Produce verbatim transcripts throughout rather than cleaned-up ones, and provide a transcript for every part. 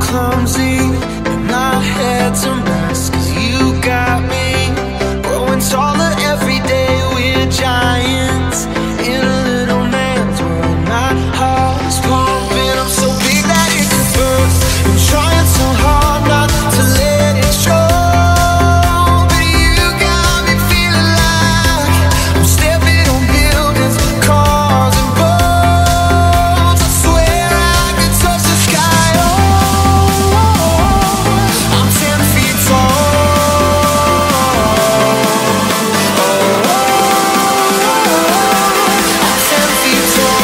clumsy and my head's a mess, 'cause you got me growing taller every day. We're giants in a little man's world. My heart is pumping, I'm so big that it could burst. I'm trying so hard not to let it show, but you got me feeling like I'm stepping on buildings, cars and boats. I swear I could touch the sky. Oh, I'm ten feet tall. Oh, I'm ten feet tall.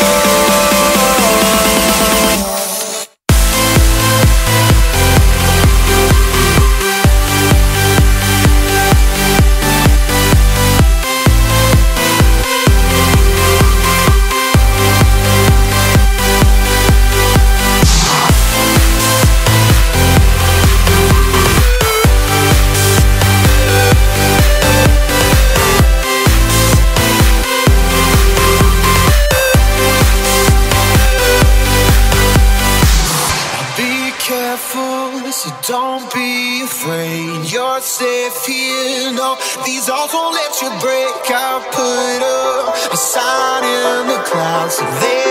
Be careful, so don't be afraid. You're safe here, no, these walls won't let you break. I put up a sign in the clouds so they